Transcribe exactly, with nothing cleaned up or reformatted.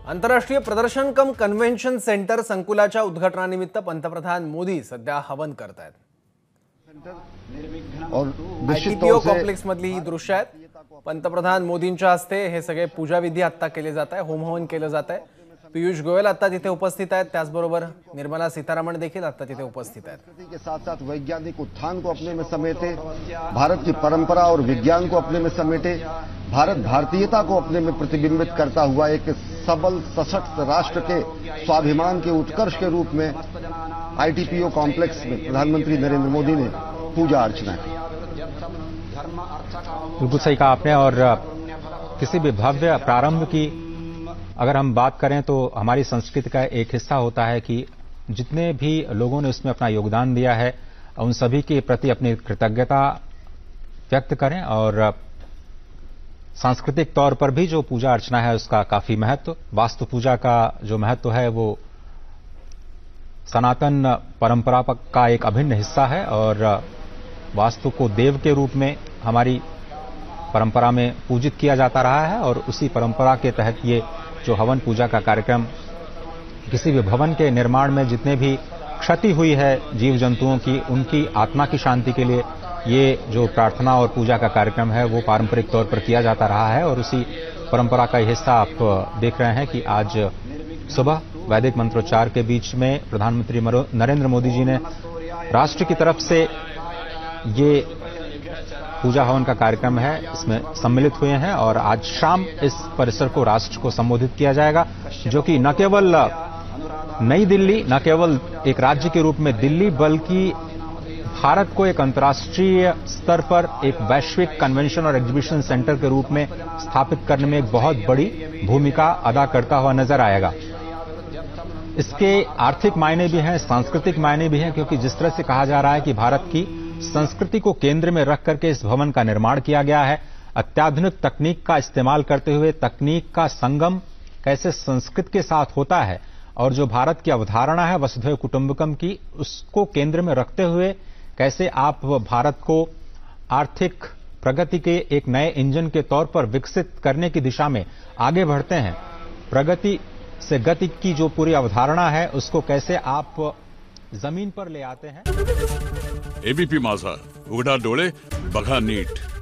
आंतरराष्ट्रीय प्रदर्शन कम convention centre संकुलाच्या उद्घाटनानिमित्त पंतप्रधान मोदी सध्या हवन करतायत। आयटीपीओ कॉम्प्लेक्स मधली ही दृश्य आहेत। पंतप्रधान मोदींच्या हस्ते हे सगळे पूजाविधी आता केले जात आहे, होम हवन केलं जात आहे। पीयूष गोयल आता तिथे उपस्थित आहेत, त्याचबरोबर निर्मला सीतारमण देखील आता तिथे उपस्थित आहेत। के साथ साथ वैज्ञानिक उत्थान को अपने में समेटे, भारत की परंपरा और विज्ञान को अपने में समेटे, भारत भारतीयता को अपने में प्रतिबिंबित करता हुआ एक सबल सशक्त राष्ट्र के स्वाभिमान के उत्कर्ष के रूप में आईटीपीओ कॉम्प्लेक्स में प्रधानमंत्री नरेंद्र मोदी ने पूजा अर्चना की। बिल्कुल सही कहा आपने। और किसी भी भव्य प्रारंभ की अगर हम बात करें तो हमारी संस्कृति का एक हिस्सा होता है कि जितने भी लोगों ने उसमें अपना योगदान दिया है उन सभी के प्रति अपनी कृतज्ञता व्यक्त करें। और सांस्कृतिक तौर पर भी जो पूजा अर्चना है उसका काफी महत्व, वास्तु पूजा का जो महत्व है वो सनातन परंपरा का एक अभिन्न हिस्सा है। और वास्तु को देव के रूप में हमारी परंपरा में पूजित किया जाता रहा है और उसी परंपरा के तहत ये जो हवन पूजा का कार्यक्रम, किसी भी भवन के निर्माण में जितने भी क्षति हुई है जीव जंतुओं की, उनकी आत्मा की शांति के लिए ये जो प्रार्थना और पूजा का कार्यक्रम है वो पारंपरिक तौर पर किया जाता रहा है। और उसी परंपरा का हिस्सा आप देख रहे हैं कि आज सुबह वैदिक मंत्रोच्चार के बीच में प्रधानमंत्री नरेंद्र मोदी जी ने राष्ट्र की तरफ से ये पूजा हवन का कार्यक्रम है इसमें सम्मिलित हुए हैं। और आज शाम इस परिसर को राष्ट्र को संबोधित किया जाएगा, जो कि न केवल नई दिल्ली, न केवल एक राज्य के रूप में दिल्ली, बल्कि भारत को एक अंतर्राष्ट्रीय स्तर पर एक वैश्विक कन्वेंशन और एग्जीबिशन सेंटर के रूप में स्थापित करने में एक बहुत बड़ी भूमिका अदा करता हुआ नजर आएगा। इसके आर्थिक मायने भी हैं, सांस्कृतिक मायने भी हैं, क्योंकि जिस तरह से कहा जा रहा है कि भारत की संस्कृति को केंद्र में रख करके इस भवन का निर्माण किया गया है, अत्याधुनिक तकनीक का इस्तेमाल करते हुए तकनीक का संगम कैसे संस्कृत के साथ होता है और जो भारत की अवधारणा है वसुधैव कुटुंबकम की, उसको केंद्र में रखते हुए कैसे आप भारत को आर्थिक प्रगति के एक नए इंजन के तौर पर विकसित करने की दिशा में आगे बढ़ते हैं। प्रगति से गति की जो पूरी अवधारणा है उसको कैसे आप जमीन पर ले आते हैं। एबीपी माझा, उघडा डोळे बघा नीट।